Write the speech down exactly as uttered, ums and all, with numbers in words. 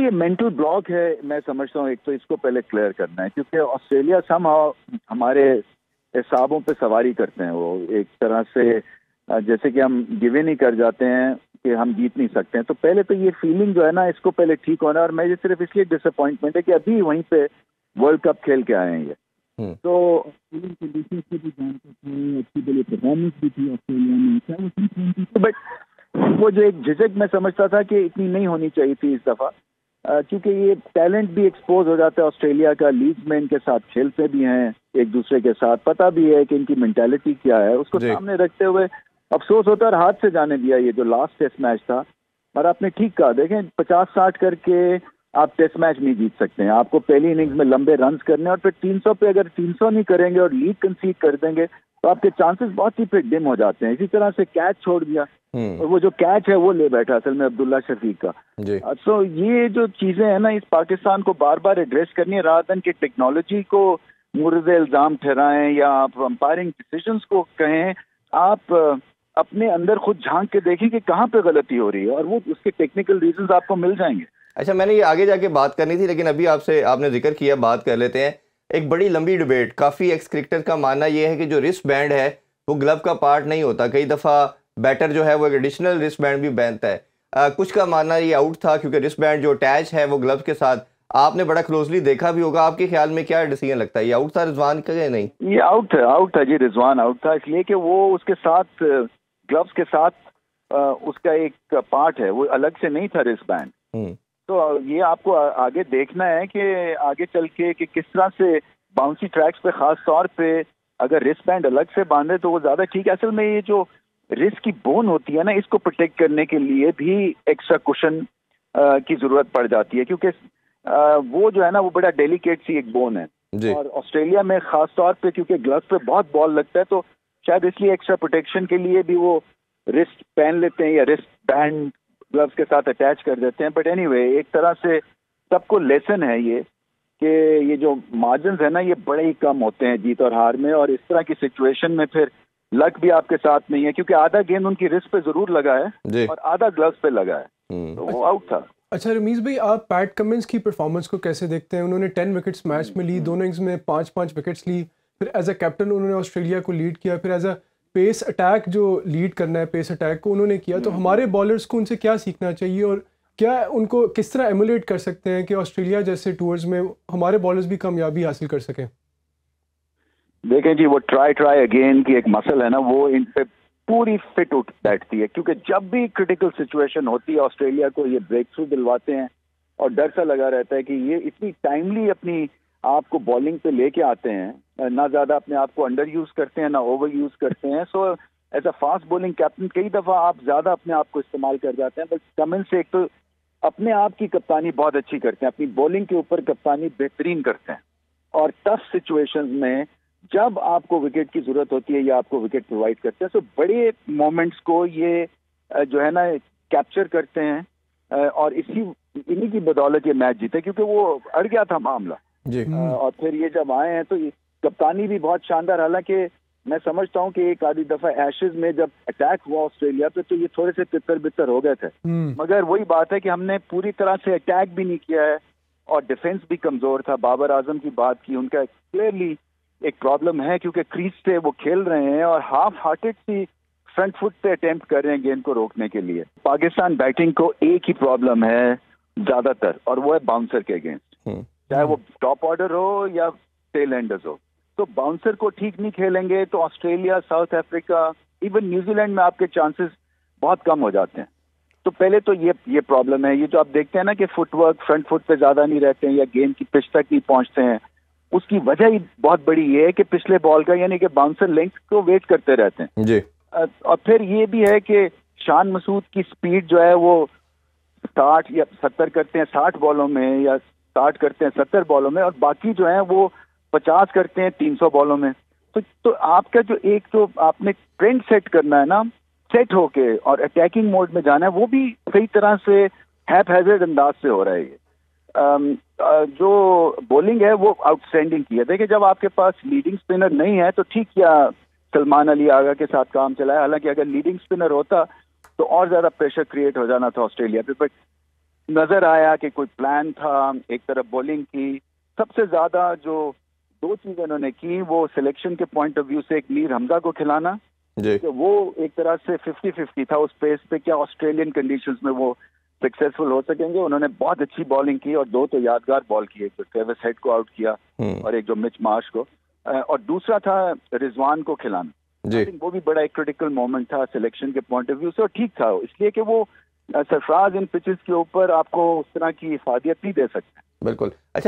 یہ mental block ہے میں سمجھتا ہوں. ایک تو اس کو پہلے کلیئر کرنا ہے کیونکہ آسٹریلیا سم ہمارے حسابوں پہ سواری کرتے ہیں. وہ ایک طرح سے جیسے کہ ہم گیو ان ہی کر جاتے ہیں کہ ہم جیت نہیں سکتے ہیں. تو پہلے تو یہ فیلنگ جو ہے نا اس کو پہلے ٹھیک ہونا ہے. اور میں یہ صرف اس لیے ڈس اپوائنٹمنٹ ہے کہ ابھی وہیں پہ ورلڈ کپ کھیل کے آئے ہیں یہ, تو پرفارمنس بھی تھی آسٹریلیا میں. بٹ وہ جو ایک جھجک میں سمجھتا تھا کہ اتنی نہیں ہونی چاہیے تھی اس دفعہ, کیونکہ یہ ٹیلنٹ بھی ایکسپوز ہو جاتا ہے آسٹریلیا کا. لیڈز میں ان کے ساتھ کھیلتے بھی ہیں ایک دوسرے کے ساتھ, پتہ بھی ہے کہ ان کی مینٹالٹی کیا ہے. اس کو سامنے رکھتے ہوئے افسوس ہوتا ہے اور ہاتھ سے جانے دیا یہ جو لاسٹ ٹیسٹ میچ تھا. اور آپ نے ٹھیک کہا, دیکھیں پچاس ساٹھ کر کے آپ ٹیسٹ میچ نہیں جیت سکتے ہیں. آپ کو پہلی اننگز میں لمبے رنز کرنے اور پھر تین سو پہ اگر تین سو نہیں کریں گے اور لیڈ کنسیڈ کر دیں گے تو آپ کے چانسز بہت ہی پھر ڈم ہو جاتے ہیں. اسی طرح سے کیچ چھوڑ دیا اور وہ جو کیچ ہے وہ لے بیٹھا اصل میں عبداللہ شفیق کا. سو یہ جو چیزیں ہیں نا اس پاکستان کو بار بار ایڈریس کرنی ہے رادر دین کہ ٹیکنالوجی کو مورد الزام ٹھہرائیں یا آپ امپائرنگ ڈیسیژنز کو کہیں. آپ اپنے اندر خود جھانک کے دیکھیں کہ کہاں پہ غلطی ہو رہی ہے اور وہ اس کے ٹیکنیکل ریزنز آپ کو مل جائیں گے. اچھا, میں نے یہ آگے جا کے بات کرنی تھی لیکن ابھی آپ سے آپ نے ذکر کیا, بات کر لیتے ہیں. ایک بڑی لمبی ڈبیٹ, کافی ایکس کرکٹر کا ماننا یہ ہے کہ جو رسٹ بینڈ ہے وہ گلو کا پارٹ نہیں ہوتا. کئی دفعہ بیٹر جو ہے وہ ایک ایڈیشنل رسٹ بینڈ بھی پہنتا ہے. کچھ کا ماننا یہ آؤٹ تھا کیونکہ رسٹ بینڈ جو اٹیچ ہے وہ گلو کے ساتھ, آپ نے بڑا کلوزلی دیکھا بھی ہوگا. آپ کے خیال میں کیا ڈیسیژن لگتا ہے, یہ آؤٹ تھا رضوان کا یا نہیں؟ یہ آؤٹ تھا, آؤٹ تھا جی, رضوان آؤٹ تھا اس لیے کہ وہ اس کے ساتھ گلوز کے ساتھ اس کا ایک پارٹ ہے وہ الگ سے نہیں تھا رسٹ بینڈ. تو یہ آپ کو آگے دیکھنا ہے کہ آگے چل کے کہ کس طرح سے باؤنسی ٹریکس پہ خاص طور پہ اگر رسٹ بینڈ الگ سے باندھے تو وہ زیادہ ٹھیک ہے. اصل میں یہ جو رسٹ کی بون ہوتی ہے نا اس کو پروٹیکٹ کرنے کے لیے بھی ایکسٹرا کوشن کی ضرورت پڑ جاتی ہے کیونکہ وہ جو ہے نا وہ بڑا ڈیلیکیٹ سی ایک بون ہے جی. اور آسٹریلیا میں خاص طور پہ کیونکہ گلوز پہ بہت بال لگتا ہے تو شاید اس لیے ایکسٹرا پروٹیکشن کے لیے بھی وہ رسٹ پہن لیتے ہیں یا رسٹ بینڈ گلوز کے ساتھ اٹیچ کر دیتے ہیں. بٹ اینی وے ایک طرح سے سب کو لیسن ہے یہ کہ یہ جو مارجنز ہے نا یہ بڑے ہی کم ہوتے ہیں جیت اور ہار میں, اور اس طرح کی سچویشن میں پھر لک بھی آپ کے ساتھ نہیں ہے کیونکہ آدھا گیند ان کی رسٹ پہ ضرور لگا ہے اور آدھا گلوز پہ لگا ہے تو وہ آؤٹ تھا. اچھا رمیز بھائی, آپ پیٹ کمنس کی پرفارمنس کو کیسے دیکھتے ہیں؟ انہوں نے ٹین وکٹس میچ میں لی, دونوں اننگز میں پانچ پانچ وکٹس لی, پھر ایز اے کیپٹن انہوں نے آسٹریلیا کو لیڈ کیا, پھر ایز اے پیس اٹیک جو لیڈ کرنا ہے پیس اٹیک کو انہوں نے کیا. تو ہمارے بالرز کو ان سے کیا سیکھنا چاہیے اور کیا ان کو کس طرح ایمولیٹ کر سکتے ہیں کہ آسٹریلیا جیسے ٹورز میں ہمارے بالرز بھی کامیابی حاصل کر سکیں؟ دیکھیں جی, وہ ٹرائی ٹرائی اگین کی ایک مسل ہے نا وہ ان پہ پوری فٹ اٹھ بیٹھتی ہے کیونکہ جب بھی کرٹیکل سچویشن ہوتی ہے آسٹریلیا کو یہ بریک تھرو دلواتے ہیں اور ڈر سا لگا رہتا ہے کہ یہ اتنی ٹائملی اپنی آپ کو بالنگ پہ لے کے آتے ہیں, نہ زیادہ اپنے آپ کو انڈر یوز کرتے ہیں نہ اوور یوز کرتے ہیں. So as a fast bowling captain کئی دفعہ آپ زیادہ اپنے آپ کو استعمال کر جاتے ہیں. بٹ کمنس سے ایک تو اپنے آپ کی کپتانی بہت اچھی کرتے ہیں, اپنی بولنگ کے اوپر کپتانی بہترین کرتے ہیں, اور ٹف سچویشنز میں جب آپ کو وکٹ کی ضرورت ہوتی ہے یا آپ کو وکٹ پرووائڈ کرتے ہیں تو بڑے مومنٹس کو یہ جو ہے نا کیپچر کرتے ہیں اور اسی انہی کی بدولت یہ میچ جیتے کیونکہ وہ اڑ گیا تھا معاملہ جی. اور پھر یہ جب آئے ہیں تو کپتانی بھی بہت شاندار, حالانکہ میں سمجھتا ہوں کہ ایک آدھی دفعہ ایشز میں جب اٹیک ہوا آسٹریلیا پہ تو یہ تھوڑے سے تتر بتر ہو گئے تھے, مگر وہی بات ہے کہ ہم نے پوری طرح سے اٹیک بھی نہیں کیا ہے اور ڈیفنس بھی کمزور تھا. بابر اعظم کی بات کی, ان کا کلیئرلی ایک پرابلم ہے کیونکہ کریز سے وہ کھیل رہے ہیں اور ہاف ہارٹڈ سی فرنٹ فٹ پہ اٹیمپٹ کر رہے ہیں گیند کو روکنے کے لیے. پاکستان بیٹنگ کو ایک ہی پرابلم ہے زیادہ تر اور وہ ہے باؤنسر کے اگینسٹ, چاہے وہ ٹاپ آرڈر ہو یا ٹیل اینڈرز ہو. تو باؤنسر کو ٹھیک نہیں کھیلیں گے تو Australia, South Africa, even New Zealand میں آپ کے چانسز بہت کم ہو جاتے ہیں. تو پہلے تو یہ یہ پرابلم ہے. یہ جو آپ دیکھتے ہیں نا کہ فٹ ورک فرنٹ فٹ پہ زیادہ نہیں رہتے ہیں یا گیند کی پچ تک نہیں پہنچتے ہیں, اس کی وجہ ہی بہت بڑی یہ ہے کہ پچھلے بال کا یعنی کہ باؤنسر لینتھ کو ویٹ کرتے رہتے ہیں جی. اور پھر یہ بھی ہے کہ شان مسعود کی سپیڈ جو ہے وہ ساٹھ یا ستر کرتے ہیں ساٹھ بالوں میں یا ساٹھ کرتے ہیں ستر بالوں میں, اور باقی جو ہیں وہ پچاس کرتے ہیں تین سو بالوں میں. تو تو آپ کا جو ایک تو آپ نے ٹرینڈ سیٹ کرنا ہے نا, سیٹ ہو کے اور اٹیکنگ موڈ میں جانا ہے, وہ بھی صحیح طرح سے ہیپ ہیزرڈ انداز سے ہو رہا ہے. یہ جو بولنگ ہے وہ آؤٹ اسٹینڈنگ کی ہے. دیکھیں جب آپ کے پاس لیڈنگ اسپنر نہیں ہے تو ٹھیک کیا سلمان علی آغا کے ساتھ کام چلایا, حالانکہ اگر لیڈنگ اسپنر ہوتا تو اور زیادہ پریشر کریٹ ہو جانا تھا آسٹریلیا پہ. بٹ نظر آیا کہ کوئی پلان تھا. ایک طرف بولنگ کی, سب سے زیادہ جو دو چیزیں انہوں نے کی وہ سلیکشن کے پوائنٹ آف ویو سے ایک میر حمزہ کو کھلانا جی کہ وہ ایک طرح سے ففٹی ففٹی تھا اس پیس پہ کیا آسٹریلین کنڈیشنز میں وہ سکسیسفل ہو سکیں گے. انہوں نے بہت اچھی بالنگ کی اور دو تو یادگار بال کی, ایک جو ٹریوس ہیڈ کو آؤٹ کیا اور ایک جو مچ مارش کو, اور دوسرا تھا رضوان کو کھلانا جی. وہ بھی بڑا ایک کریٹیکل مومنٹ تھا سلیکشن کے پوائنٹ آف ویو سے, اور ٹھیک تھا اس لیے کہ وہ سرفراز ان پچز کے اوپر آپ کو اس طرح کی افادیت نہیں دے سکتے. بالکل. اچھا